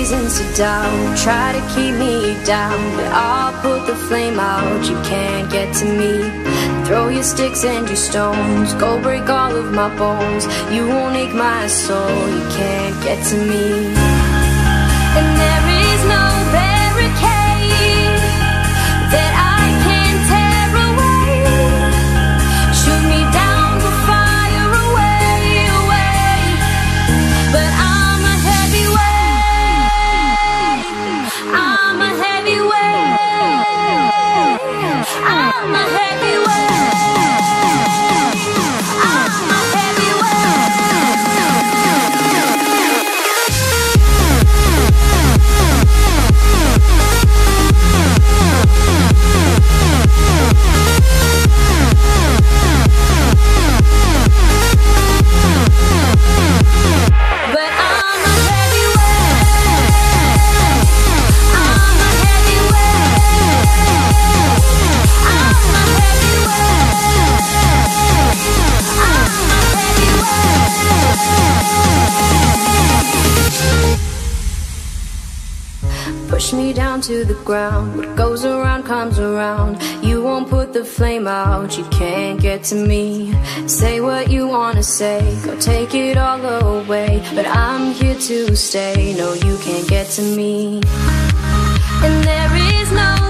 reasons to doubt, try to keep me down, but I'll put the flame out. You can't get to me. Throw your sticks and your stones, go break all of my bones. You won't ache my soul, you can't get to me. And there is no barricade that I can tear away. Shoot me down, we'll fire away, away. But I'm a heavyweight, I'm a heavyweight, I'm a heavyweight. Push me down to the ground. What goes around comes around. You won't put the flame out, you can't get to me. Say what you wanna say, go take it all away, but I'm here to stay. No, you can't get to me. And there is no